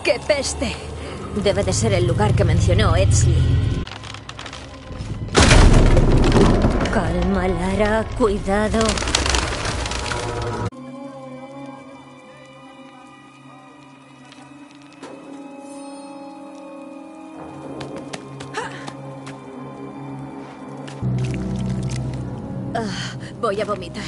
¡Qué peste! Debe de ser el lugar que mencionó Edsley. Calma, Lara. Cuidado. Voy a vomitar.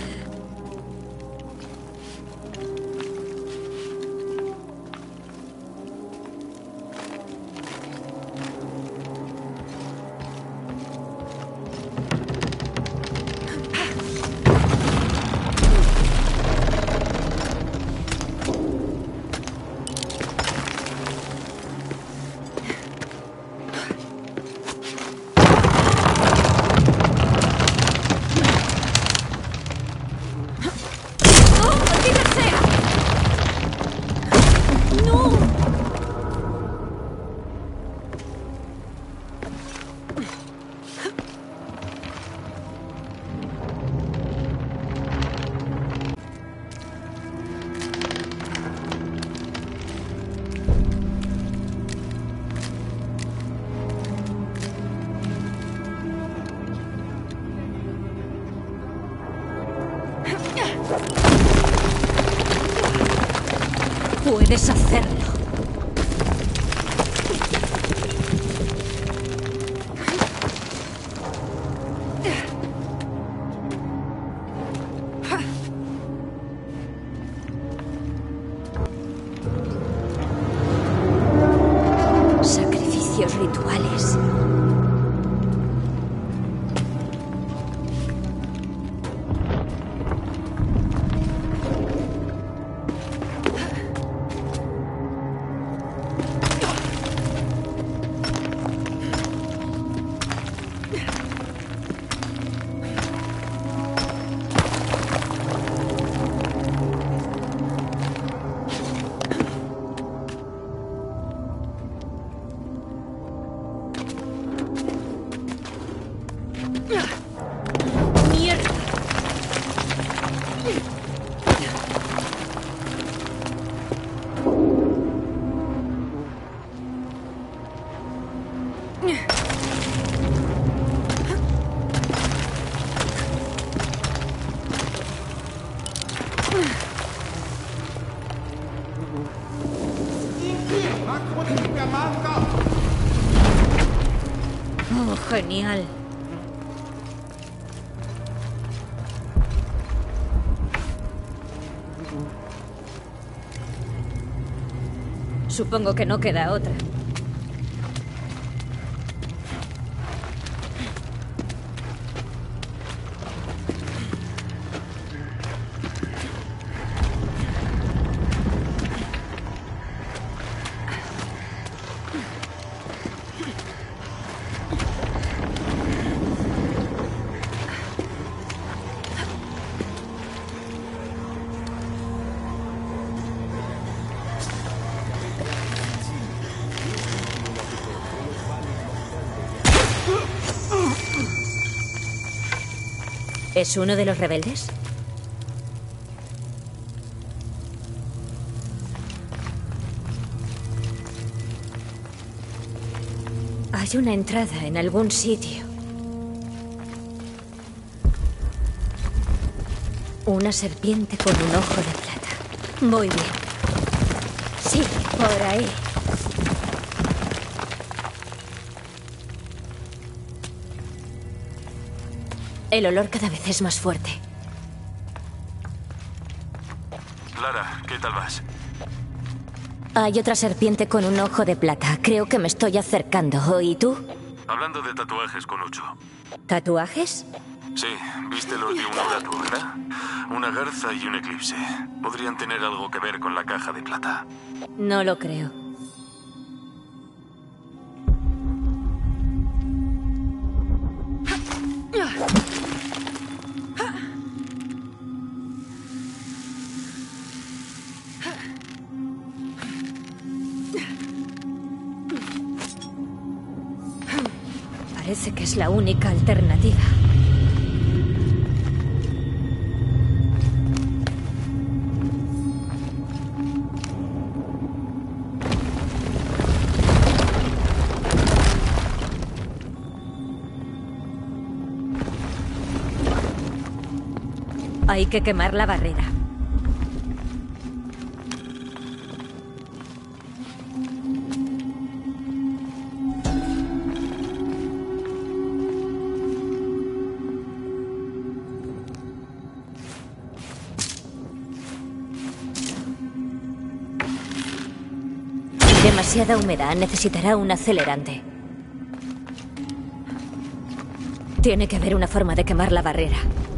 Puedes hacerlo. Sacrificios rituales. Oh, genial. Supongo que no queda otra. ¿Es uno de los rebeldes? Hay una entrada en algún sitio. Una serpiente con un ojo de plata. Muy bien. Sí, por ahí. El olor cada vez es más fuerte. Lara, ¿qué tal vas? Hay otra serpiente con un ojo de plata. Creo que me estoy acercando. ¿Y tú? Hablando de tatuajes con Ucho. ¿Tatuajes? Sí, viste los de una Udatu, ¿verdad? Una garza y un eclipse. Podrían tener algo que ver con la caja de plata. No lo creo. Parece que es la única alternativa. Hay que quemar la barrera. Demasiada humedad. Necesitará un acelerante. Tiene que haber una forma de quemar la barrera.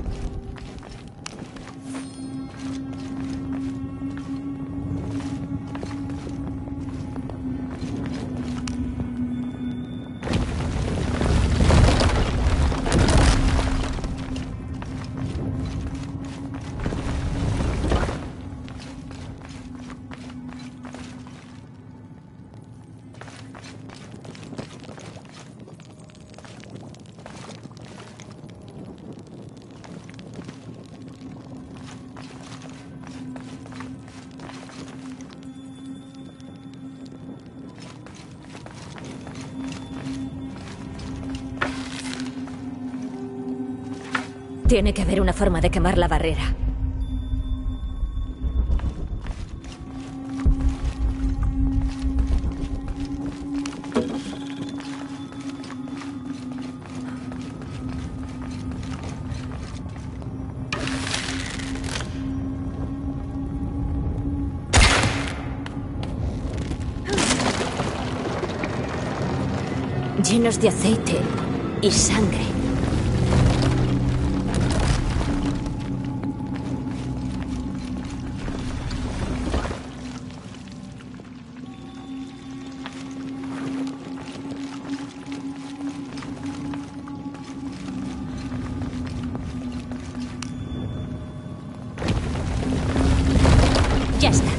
Tiene que haber una forma de quemar la barrera. Llenos de aceite y sangre. Ya está.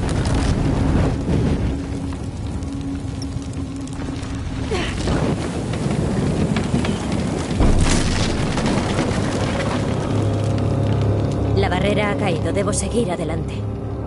La barrera ha caído. Debo seguir adelante.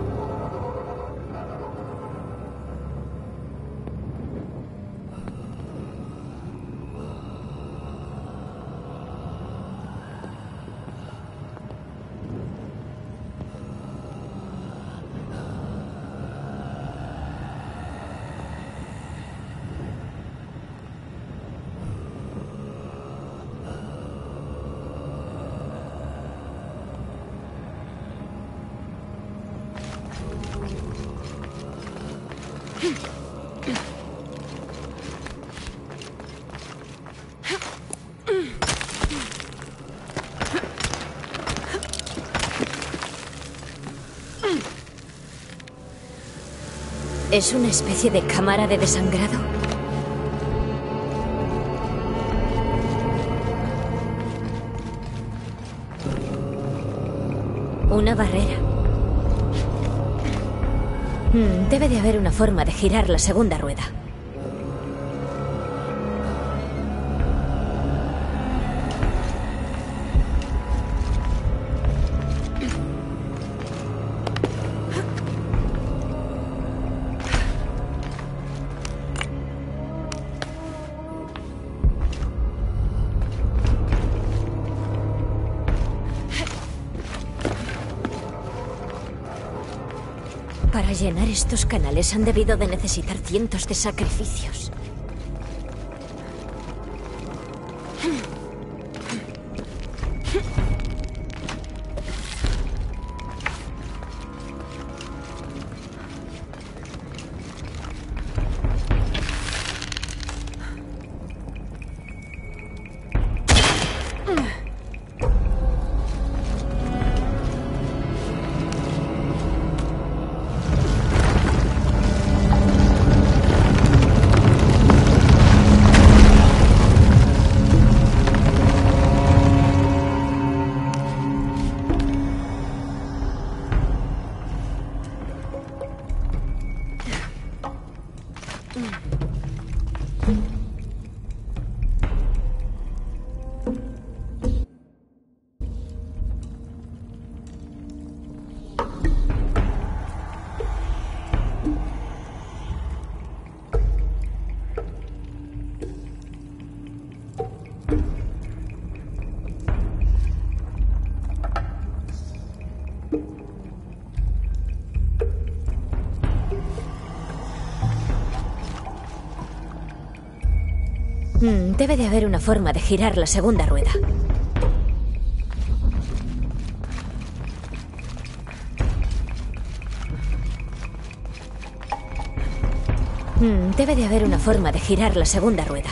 ¿Es una especie de cámara de desangrado? Una barrera. Debe de haber una forma de girar la segunda rueda. Para llenar estos canales han debido de necesitar cientos de sacrificios. Debe de haber una forma de girar la segunda rueda. Debe de haber una forma de girar la segunda rueda.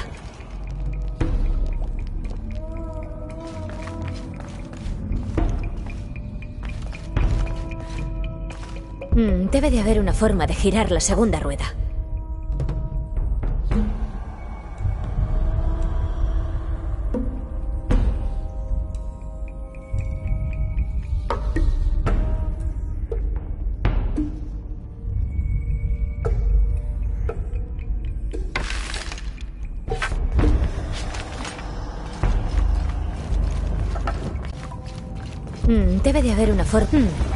Debe de haber una forma de girar la segunda rueda. Debe de haber una forma...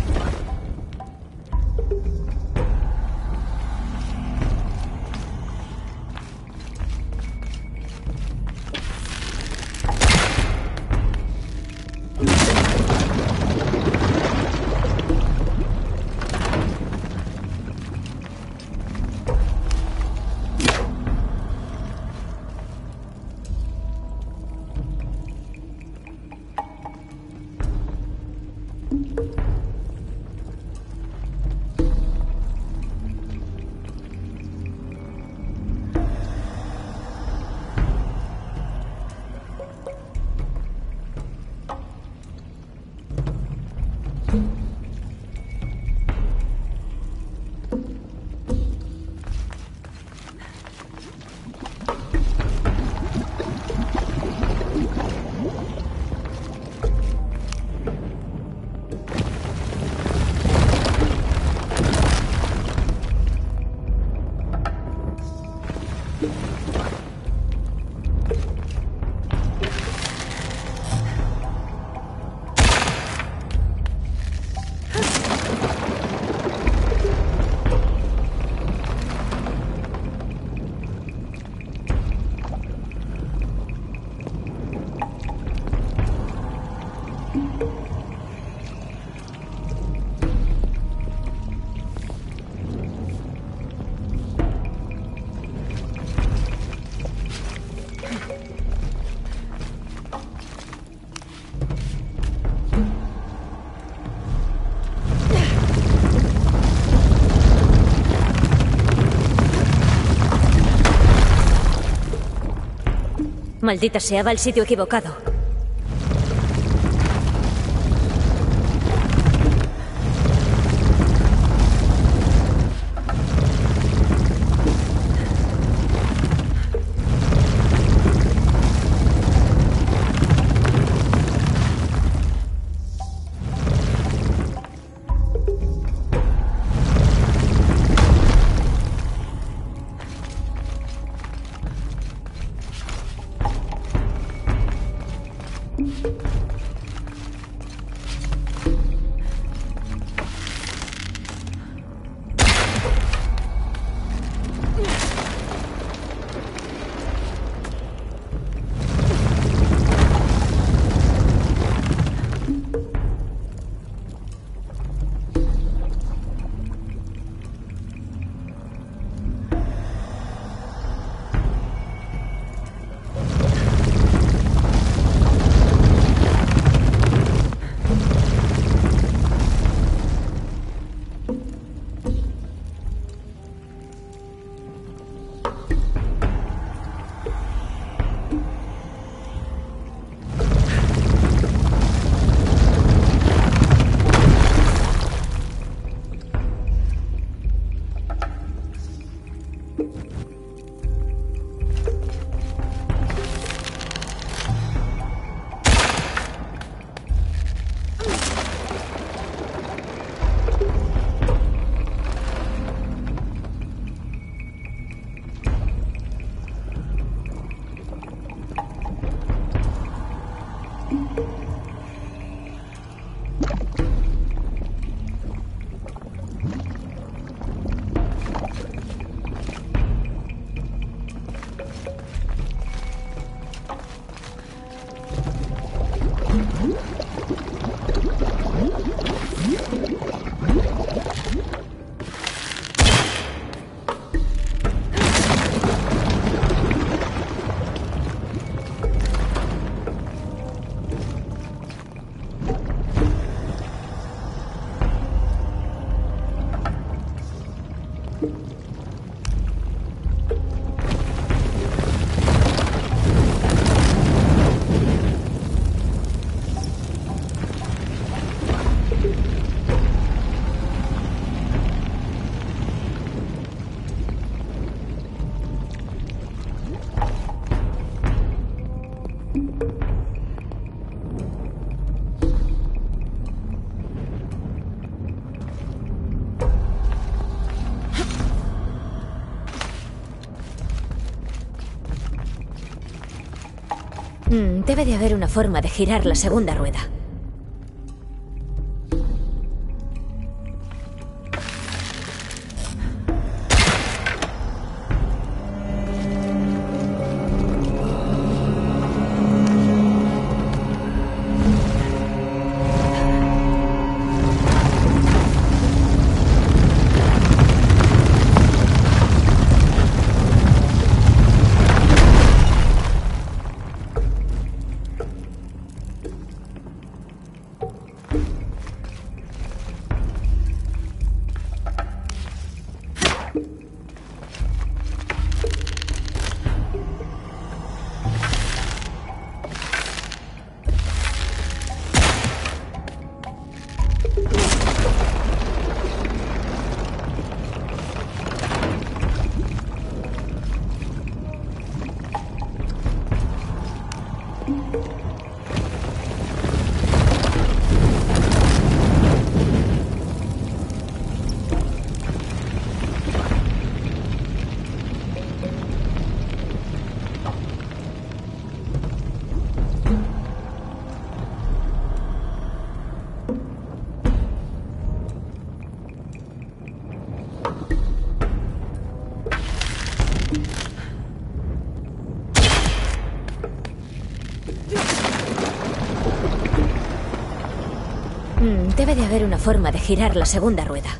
Maldita sea, va al sitio equivocado. Debe de haber una forma de girar la segunda rueda. Debe de haber una forma de girar la segunda rueda.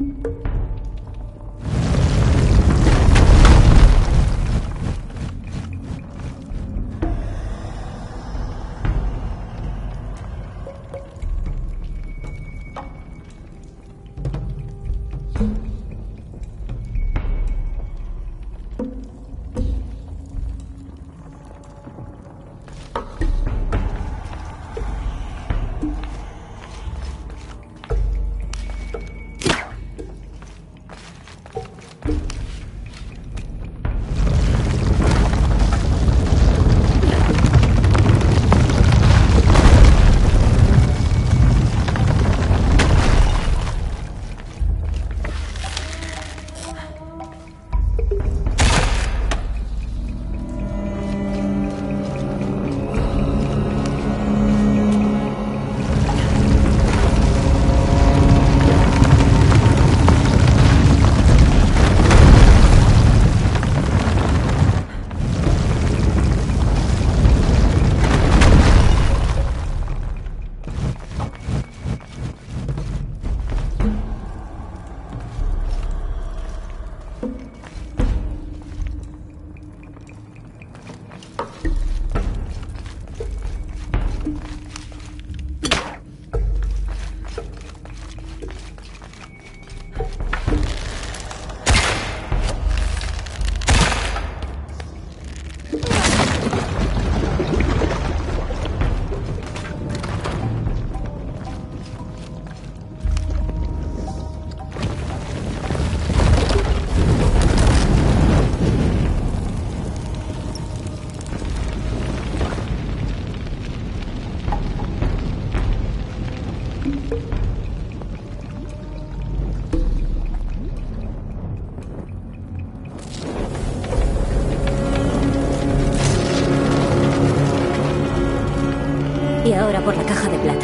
Y ahora por la caja de plata.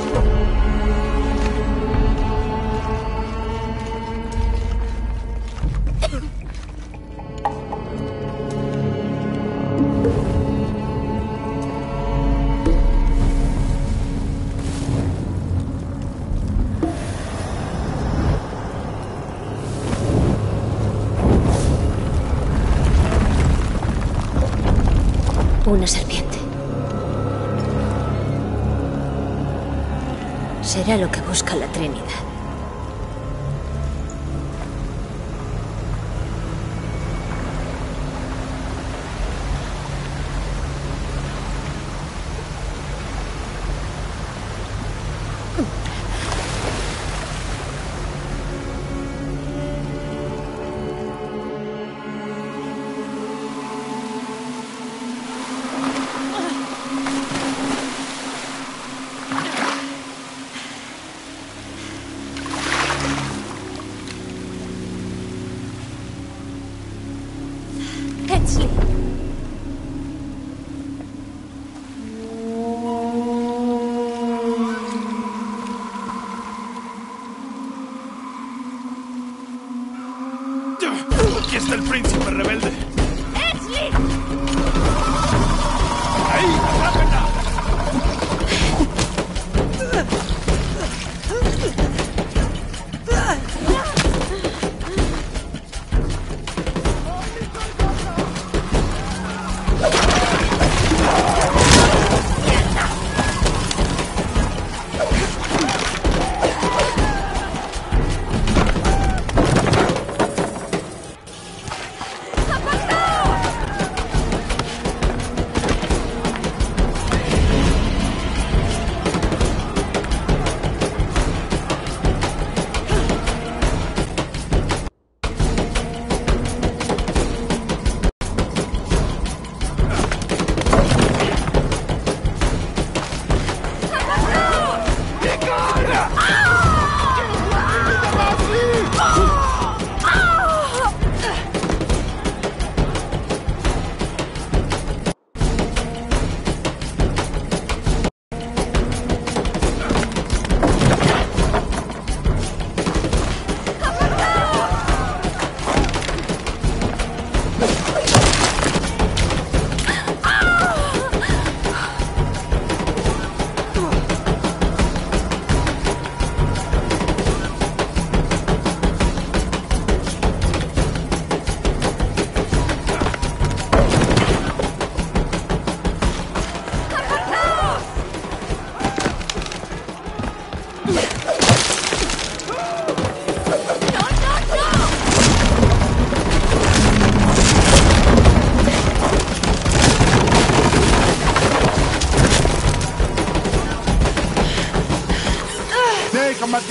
Una serpiente. Será lo que busca la Trinidad. Hensley. Aquí está el príncipe rebelde. ¡Hensley! ¡Ahí! ¡Atrápenla!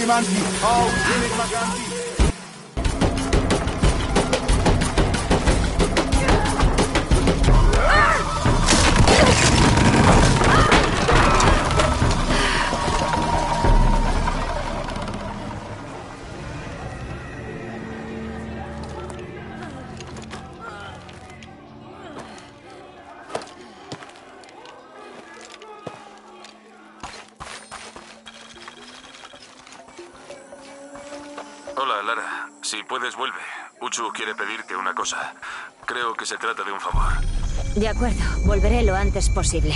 ultimanti! Oh, ultimanti! Hola, Lara. Si puedes, vuelve. Uchu quiere pedirte una cosa. Creo que se trata de un favor. De acuerdo, volveré lo antes posible.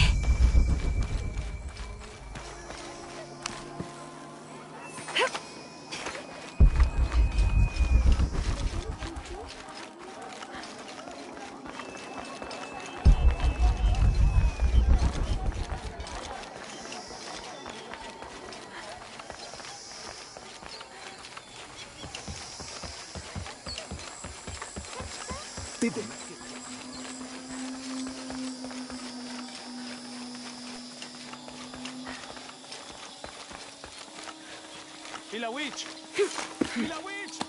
¡Y la witch! ¡Y la witch!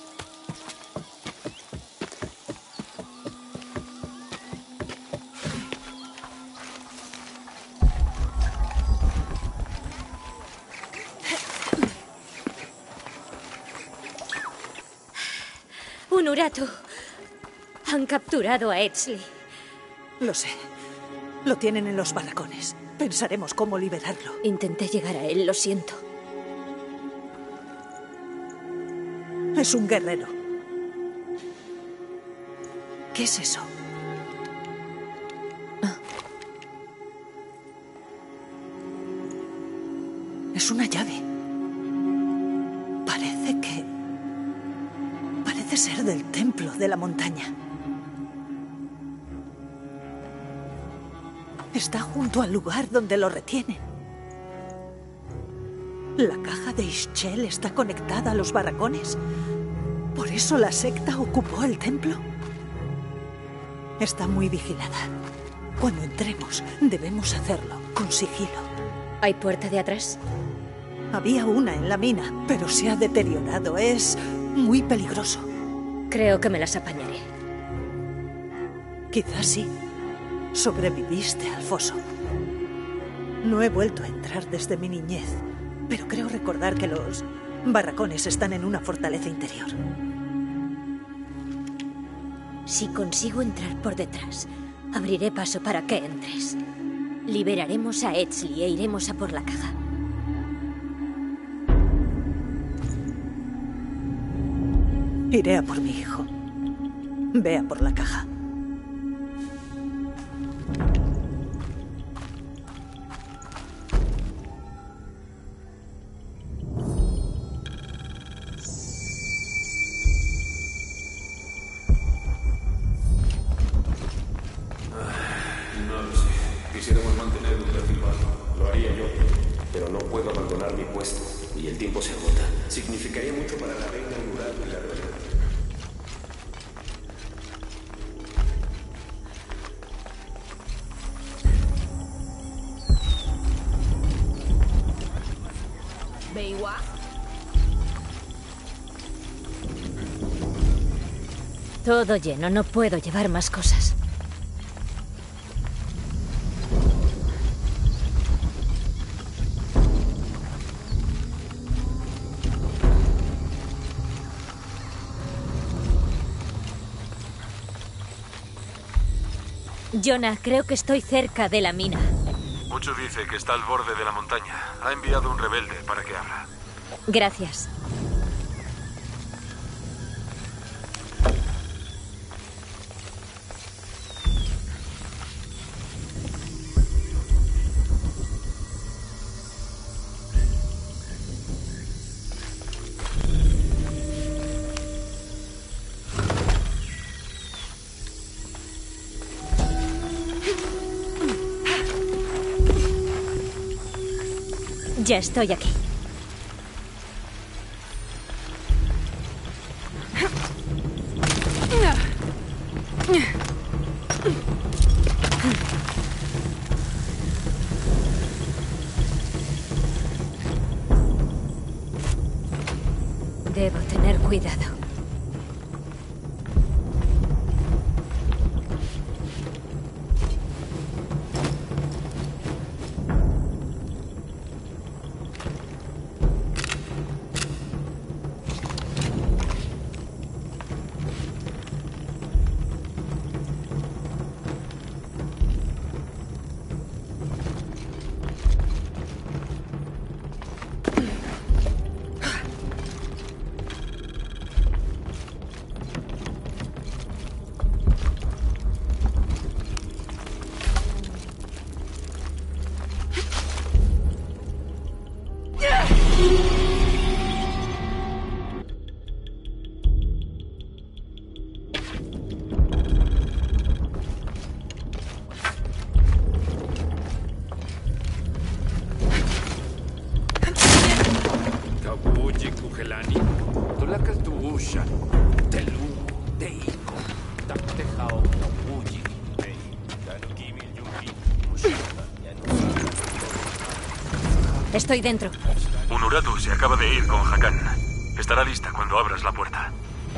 Un Uratu. Han capturado a Edsley. Lo sé. Lo tienen en los barracones. Pensaremos cómo liberarlo. Intenté llegar a él, lo siento. Es un guerrero. ¿Qué es eso? Es una llave. Parece ser del templo de la montaña. Está junto al lugar donde lo retienen. ¿La caja de Ixchel está conectada a los barracones? ¿Por eso la secta ocupó el templo? Está muy vigilada. Cuando entremos, debemos hacerlo con sigilo. ¿Hay puerta de atrás? Había una en la mina, pero se ha deteriorado. Es muy peligroso. Creo que me las apañaré. Quizás sí. Sobreviviste al foso. No he vuelto a entrar desde mi niñez, pero creo recordar que los barracones están en una fortaleza interior. Si consigo entrar por detrás, abriré paso para que entres. Liberaremos a Edsley e iremos a por la caja. Iré a por mi hijo. Ve a por la caja. No lo sé. Quisiéramos mantener un perfil bajo. Lo haría yo. Pero no puedo abandonar mi puesto y el tiempo se agota. Significaría mucho para la reina rural y la reina. Todo lleno, no puedo llevar más cosas. Jonah, creo que estoy cerca de la mina. Uchu dice que está al borde de la montaña. Ha enviado un rebelde para que abra. Gracias. Ya estoy aquí. Debo tener cuidado. Estoy dentro. Unuratu se acaba de ir con Hakan. Estará lista cuando abras la puerta.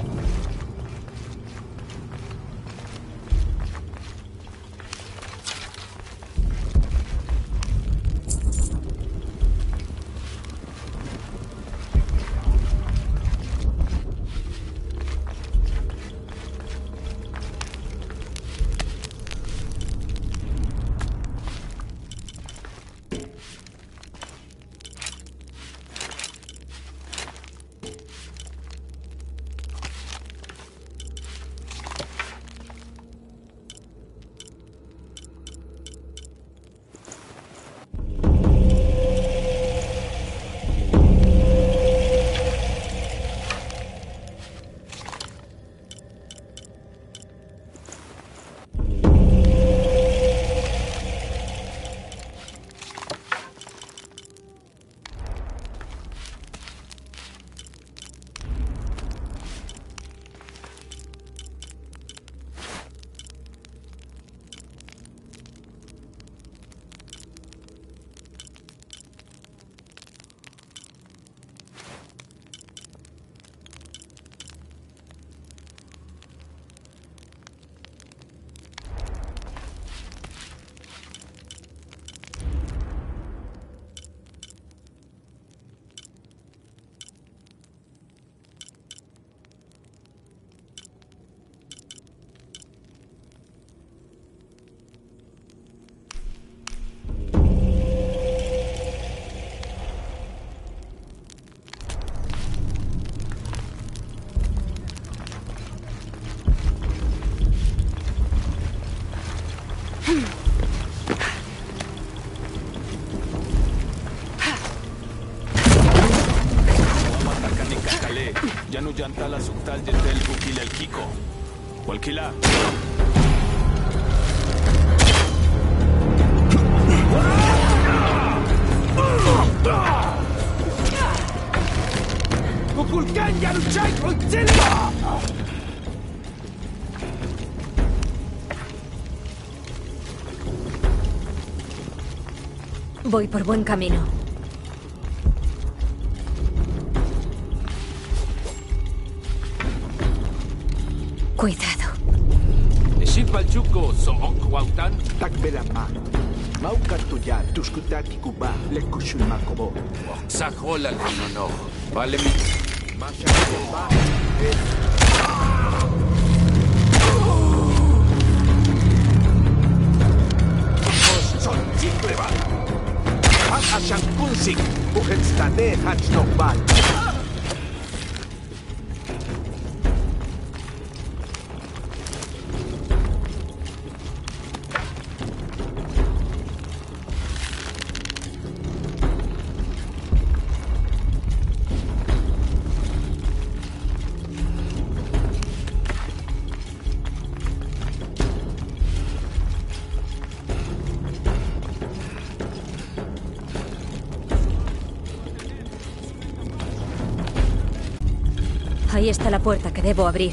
Yantala Suktal Yetel Bukila el Kiko. Walkila. Kukulkan Yaruchay Oitzelia. Voy por buen camino. Cuidado. Shipalchuko so Okwautan. Takbelama. Maukatuya, Tuskutaki Kuba, Lekushulmakobo. Sajola no. Vale mi. Son Chikleva. Ashankunsik, Buhenstane Hachnobal. Ahí está la puerta que debo abrir.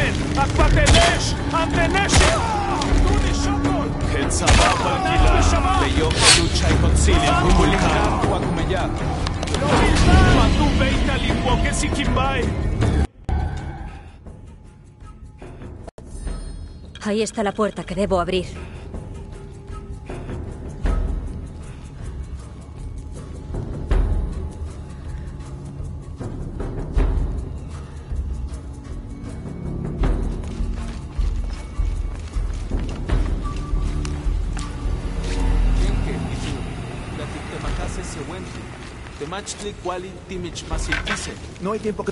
Kimen! Akvatelesh! Antenesh! Tuni Shokol! Ketsababa Kila! Leyo Lucha y Concilio Kumulka! Wakumeya! Matu Beita Limwoke Sikimbai! Ahí está la puerta que debo abrir. No hay tiempo que...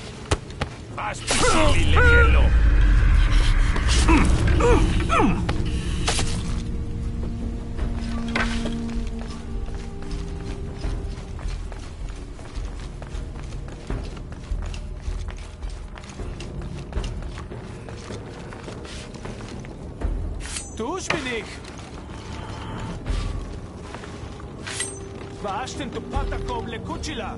Tush bin ich! Vaashten tu patakom le kuchila!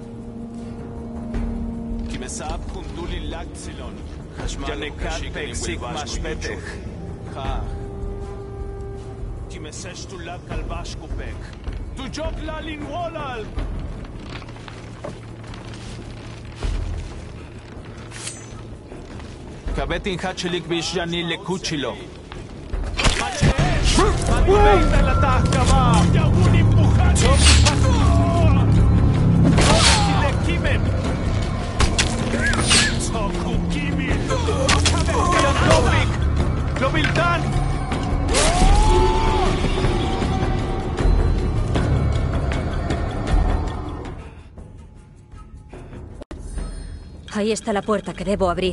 Kimesab kunduli lagzilon. Janekat peksik mashpetech. Ha. Kimesesh tu lag kalbash kupek. Tu jok lalin wolal! Kabetin hachelik bishjani le kuchilo. Veita la tahkama! Yawun impujan! Kile kimen! Soku kimin! Yantovik! Lobiltan! Ahí está la puerta que debo abrir.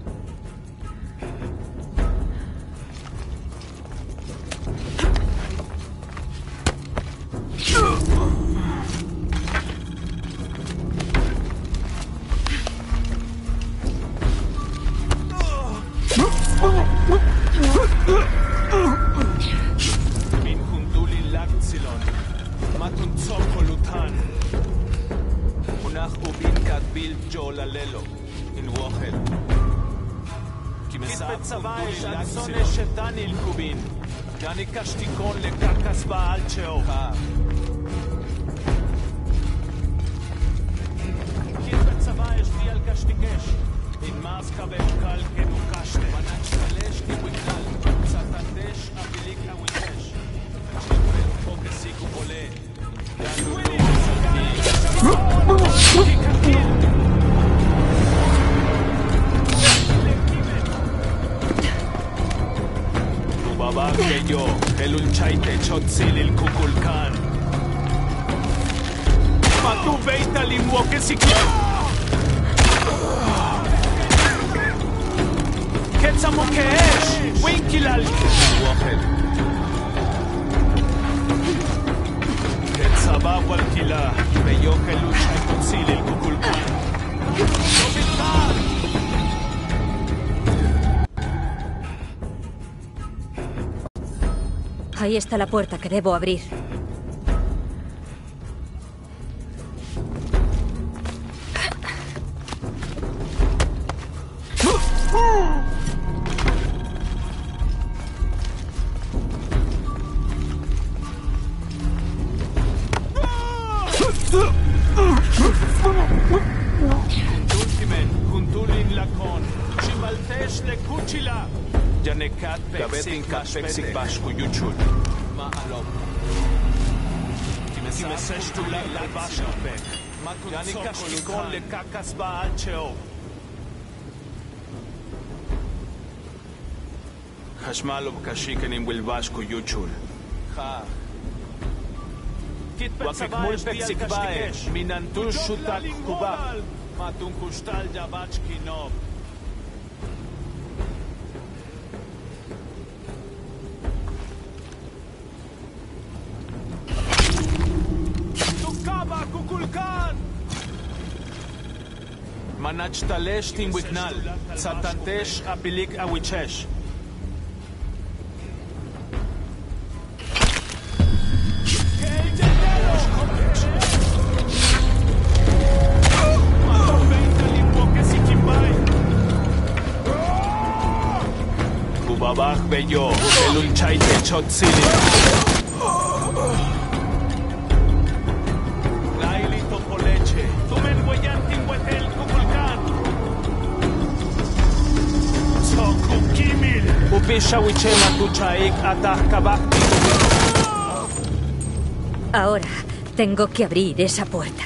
אני קשתיקון לקקס בעל צ'אוחה. כית בצבא אשתי על קשתיקש. אין מאסקה באוקל כנוקשת. מנת שלש כבוקל. סטנדש אפיליק הוויטש. שפר פוקסיק ובולה. יאלו לא סלקי. כקקיל. Baba que yo, el ulchaite chotzil el kukulkan. Matu veita limwoke sikyo. Ketsamu keesh, winkilal. Wochel. Ketsaba walkila, beyo el ulchaite chotzil el kukulkan. Nobiltan. Ahí está la puerta que debo abrir. Kundulkimen, kundulin lakon, shimaltesh le kuchila. Janekat peksik bashku yuchul. Ma'alom. Kimesesh tu lag bashku pek. Janekat shikon le kakas ba'al cheo. Hashmalov kashiken wil bashku yuchul. Ha. Wakikmul peksik bae. Minantul shutak kubak. Matun kushtal jabachki nob. Manach talesh timwiknal, satantesh apilik awichesh. Babaj bello, el un chaite chotzili. Laili topoleche, tumen huellanti huetel kukulkan. Sokukimil. Upisha wichema tuchaik ataj kabakti. Ahora tengo que abrir esa puerta.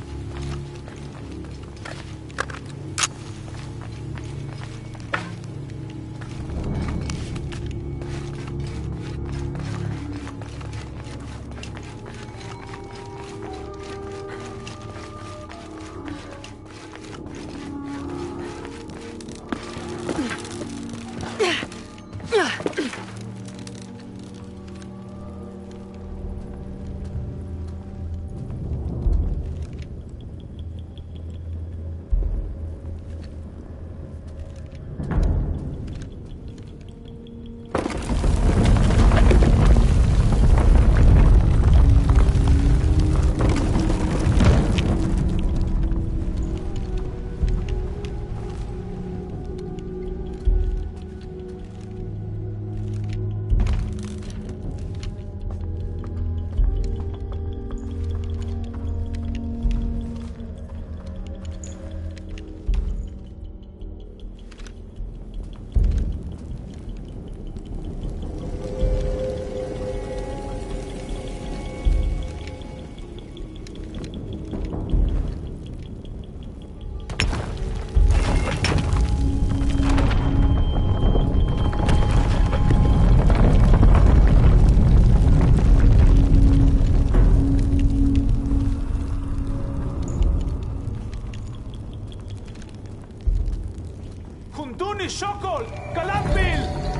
Kuntuni Shokol, Kalapil.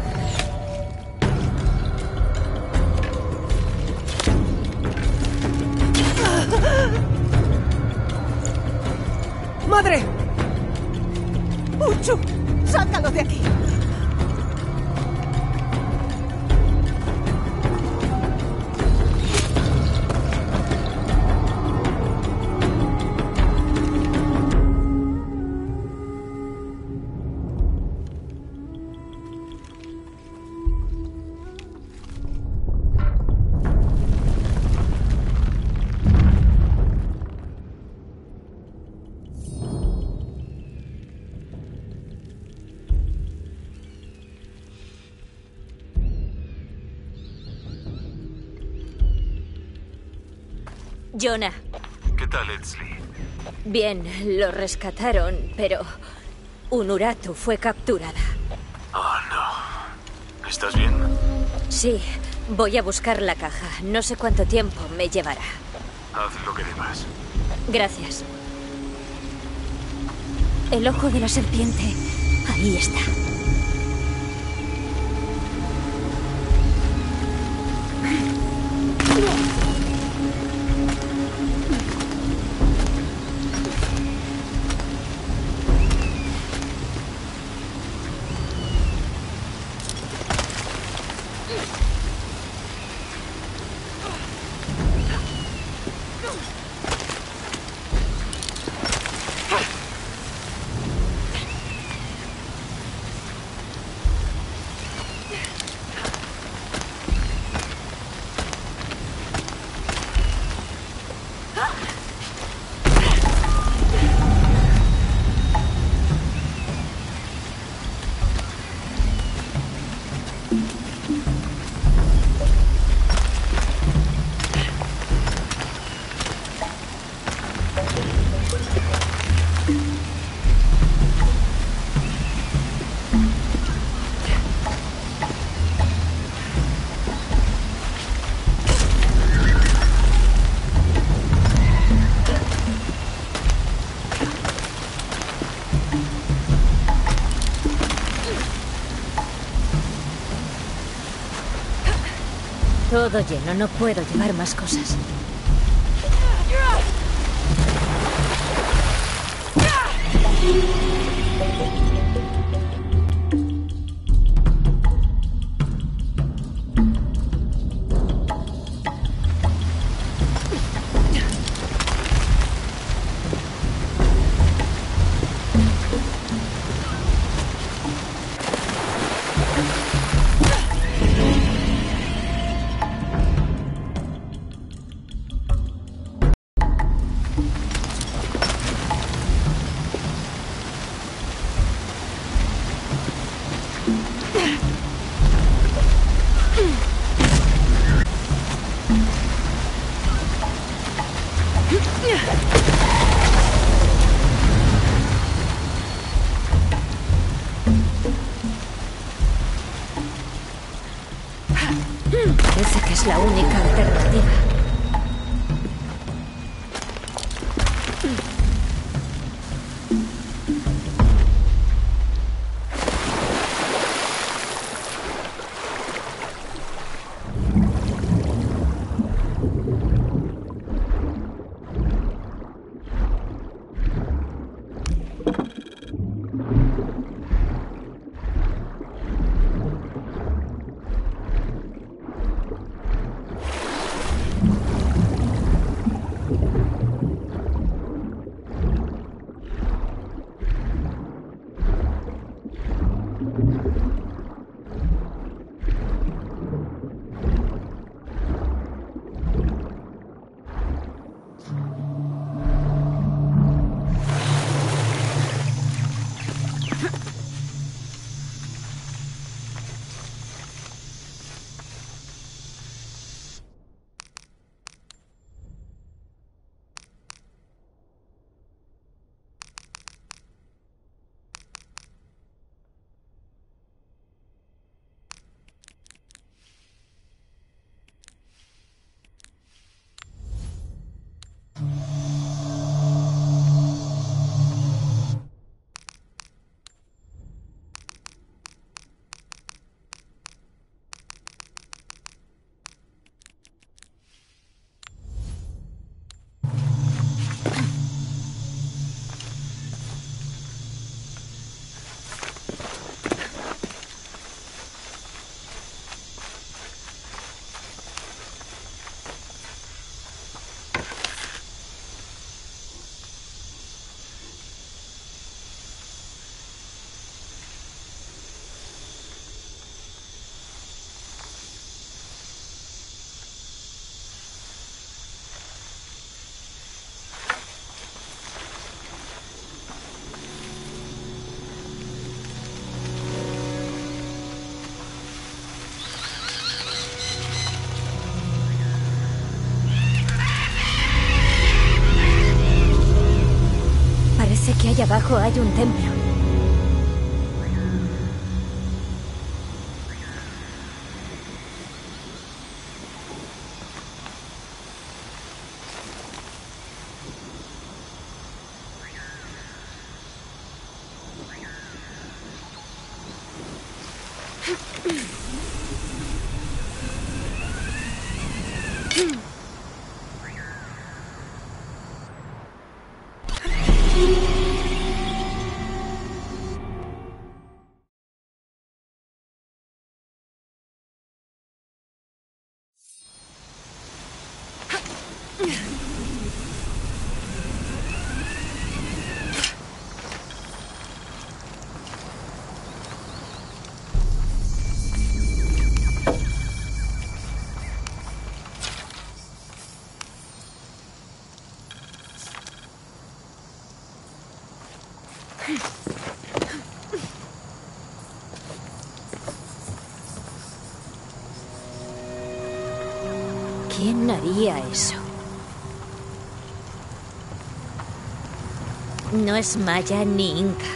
¡Madre! ¡Uchu! ¡Sácalo de aquí! Jonah. ¿Qué tal, Etzli? Bien, lo rescataron, pero Unuratu fue capturada. Oh, no. ¿Estás bien? Sí, voy a buscar la caja. No sé cuánto tiempo me llevará. Haz lo que debas. Gracias. El ojo de la serpiente. Ahí está. Todo lleno, no puedo llevar más cosas. es la única alternativa. Parece que allá abajo hay un templo. ¿Quién haría eso? No es maya ni inca.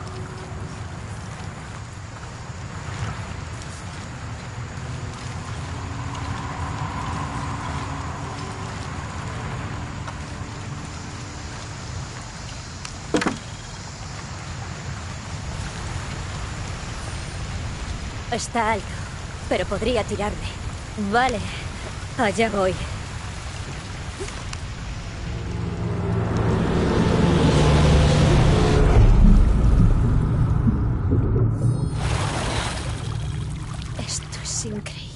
Está alto, pero podría tirarme. Vale, allá voy. Esto es increíble.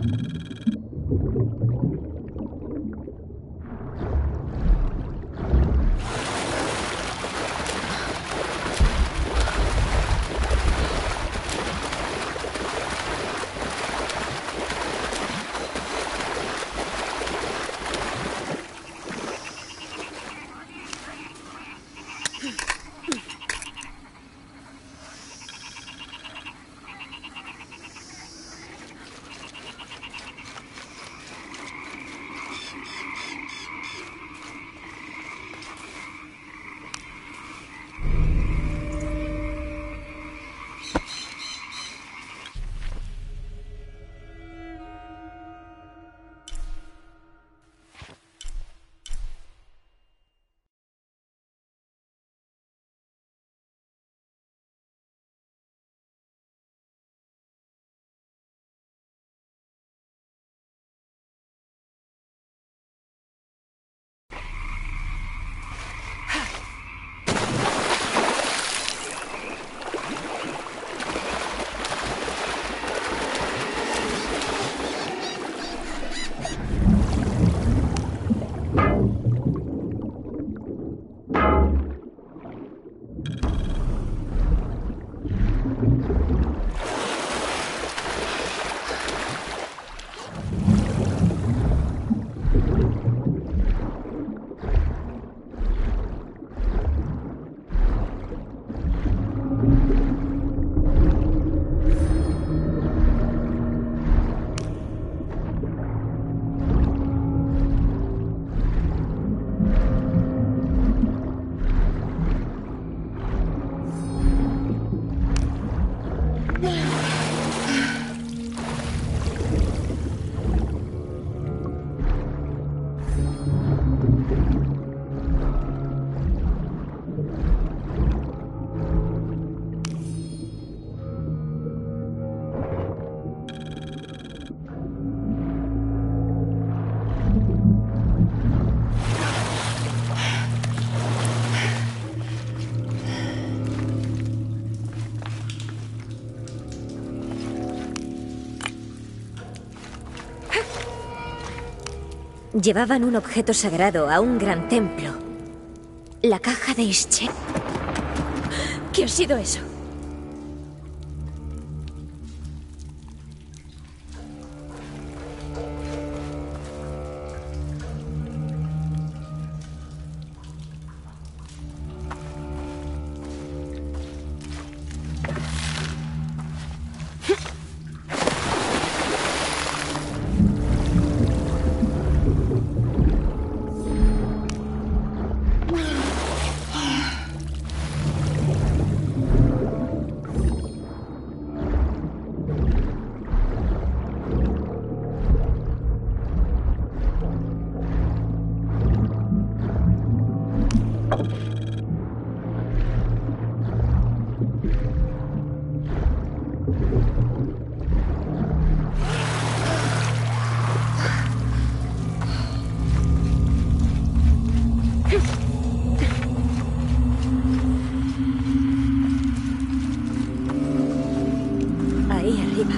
Llevaban un objeto sagrado a un gran templo. La caja de Ischek. ¿Qué ha sido eso? Ahí arriba.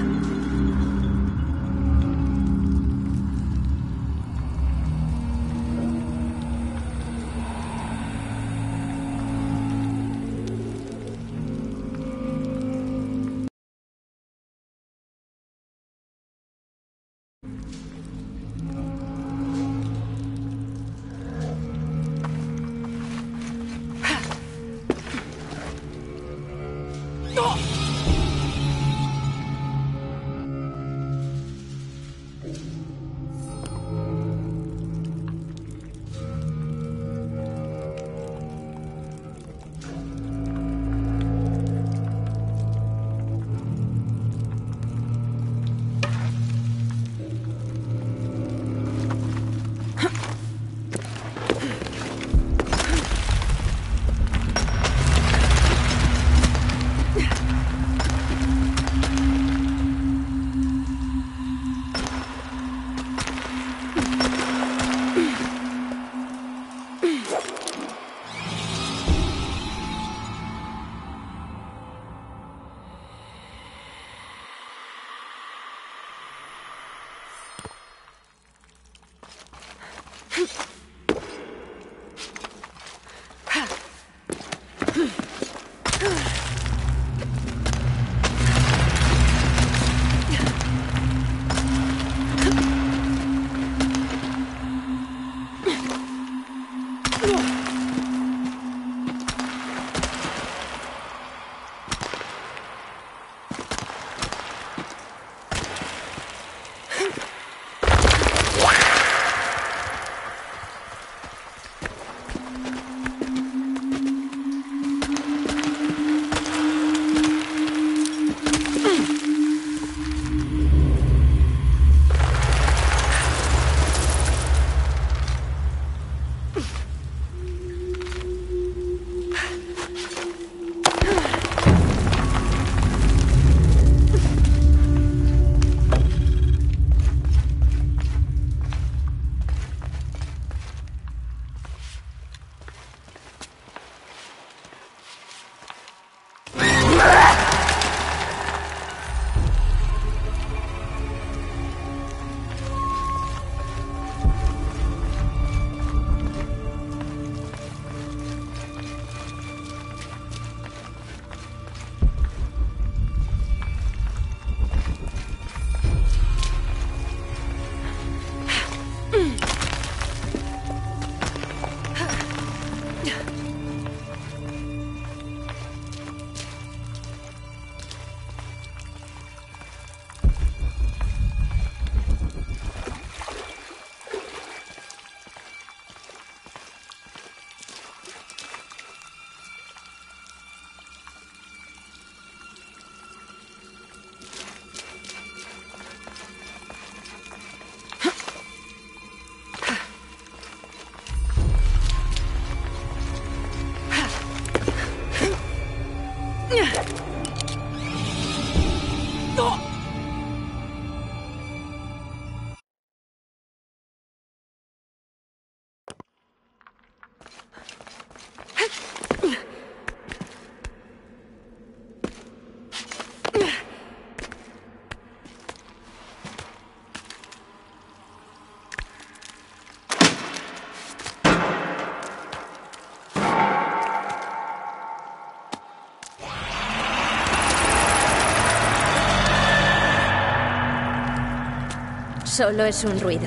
Solo es un ruido.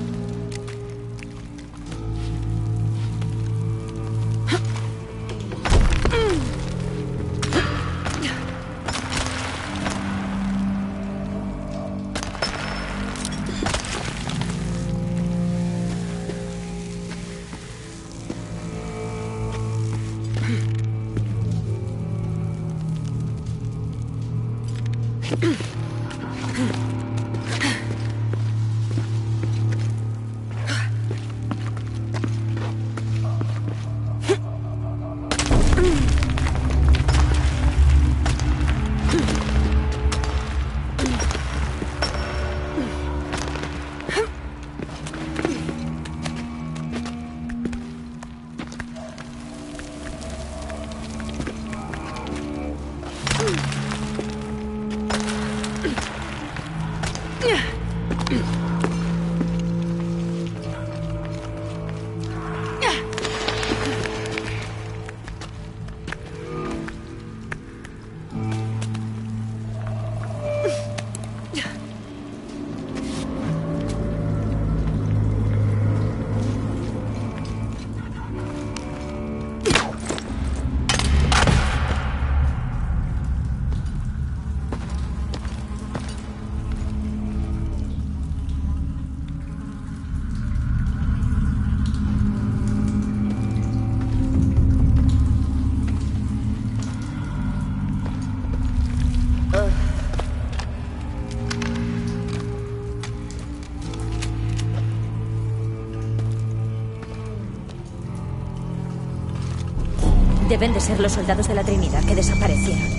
Deben de ser los soldados de la Trinidad que desaparecieron.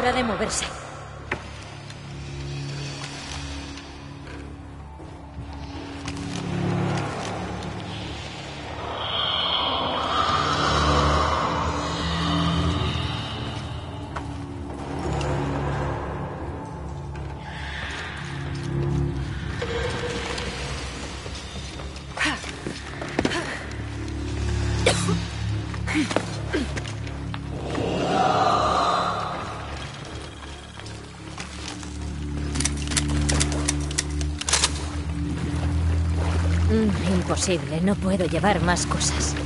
hora de moverse. Imposible, no puedo llevar más cosas.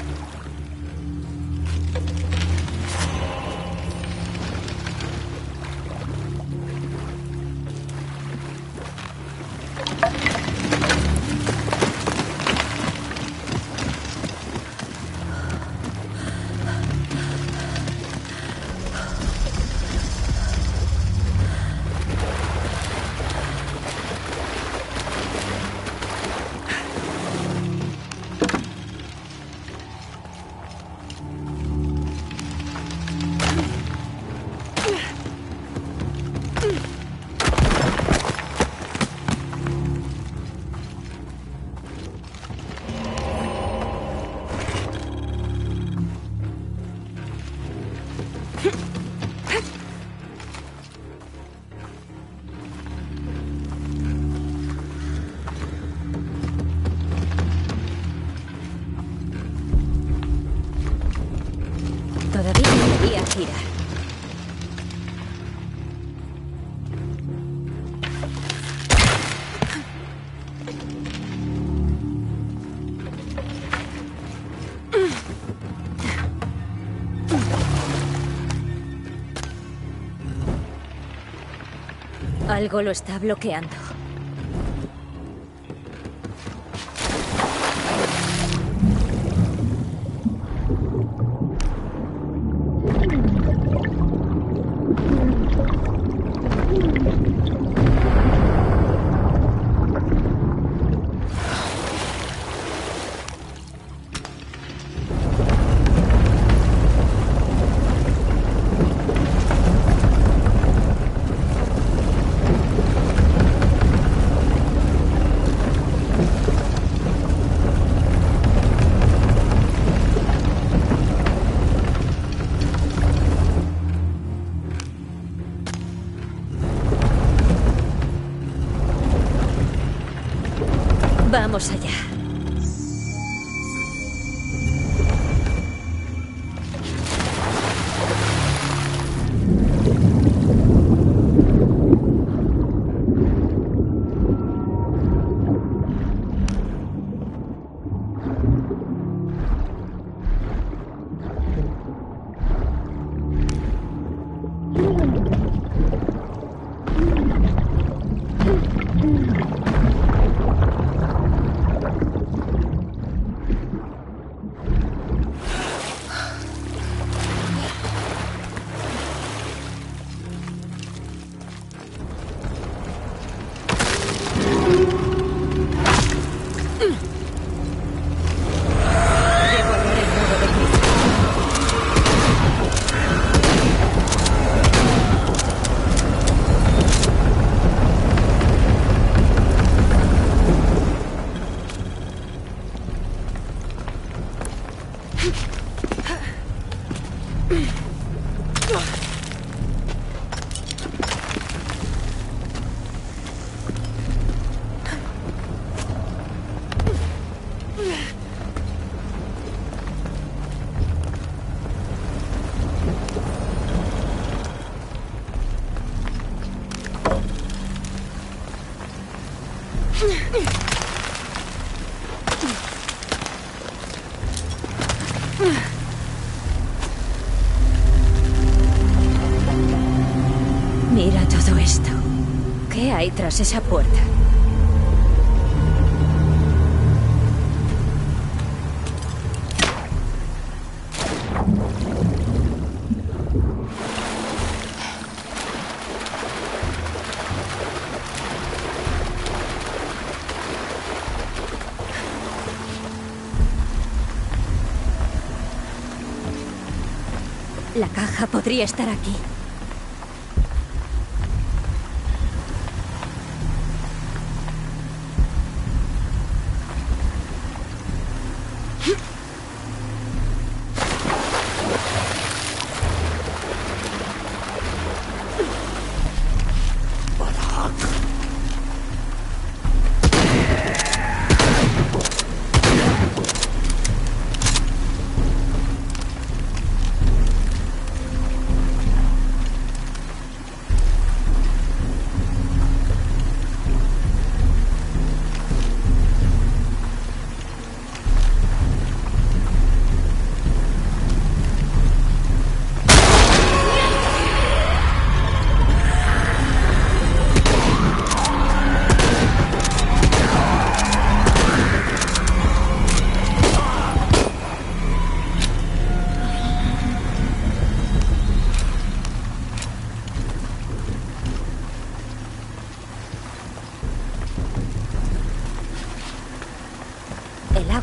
Todavía debería girar. Algo lo está bloqueando. Vamos allá. Mira todo esto. ¿Qué hay tras esa puerta? La caja podría estar aquí.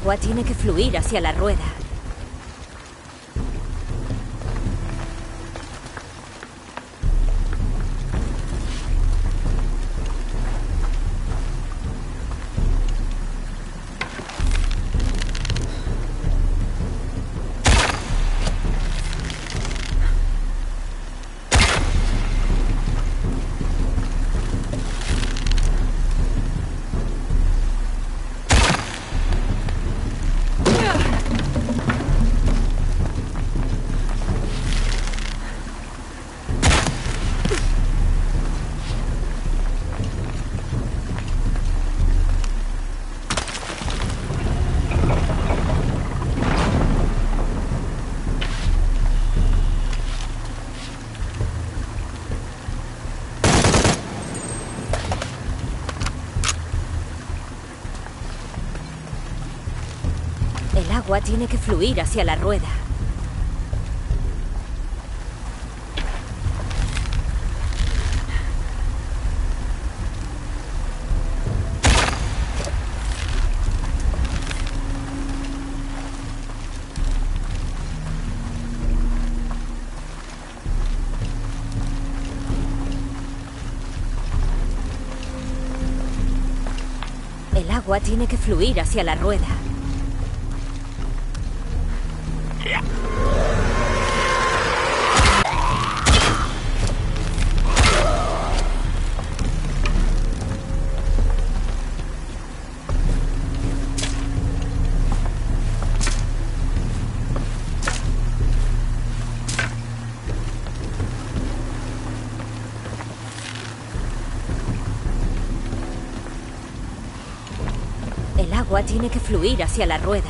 agua tiene que fluir hacia la rueda. El agua tiene que fluir hacia la rueda. El agua tiene que fluir hacia la rueda. El agua tiene que fluir hacia la rueda.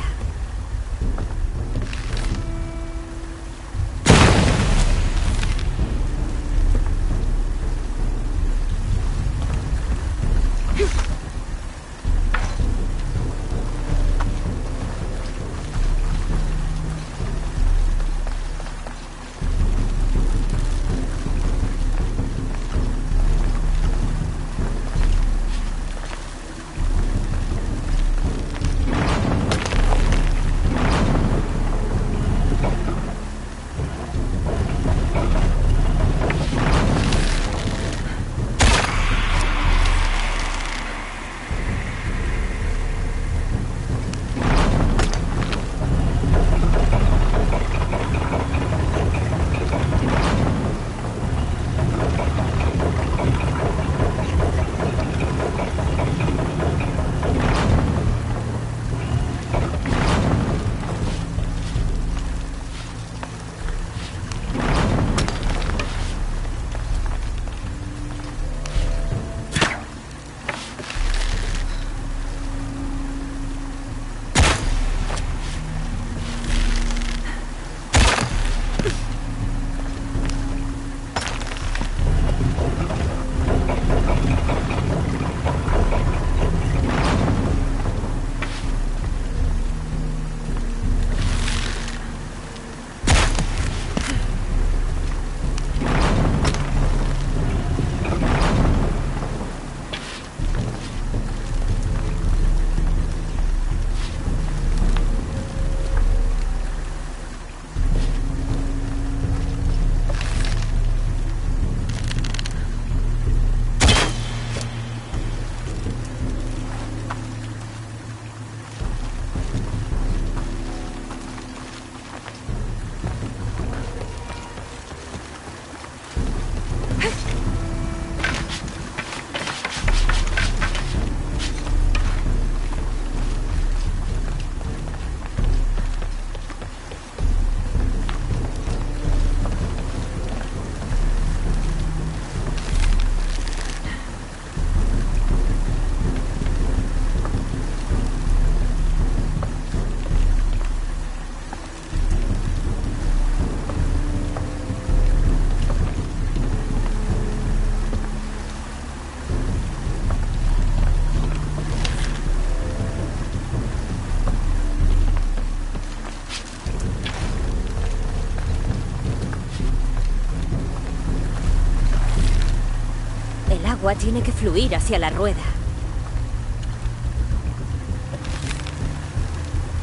El agua tiene que fluir hacia la rueda.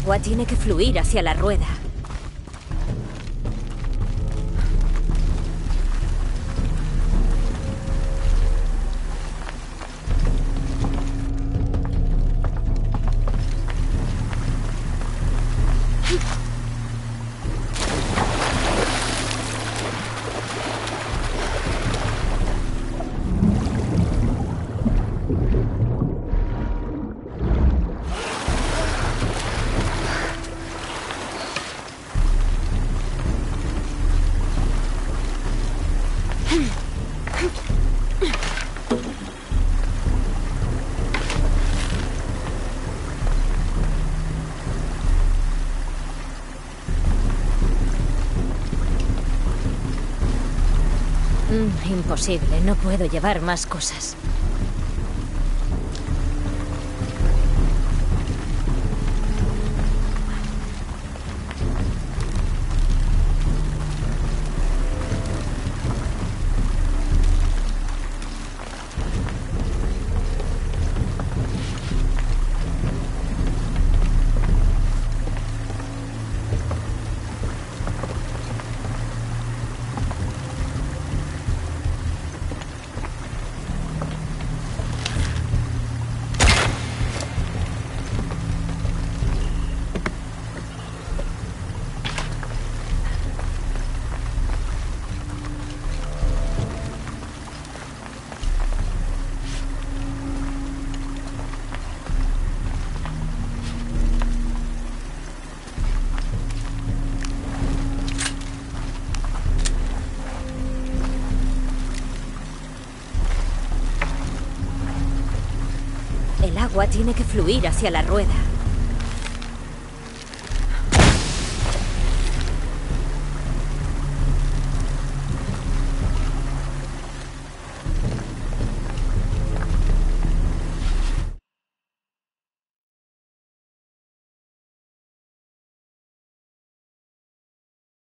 agua tiene que fluir hacia la rueda. Imposible, no puedo llevar más cosas. El agua tiene que fluir hacia la rueda.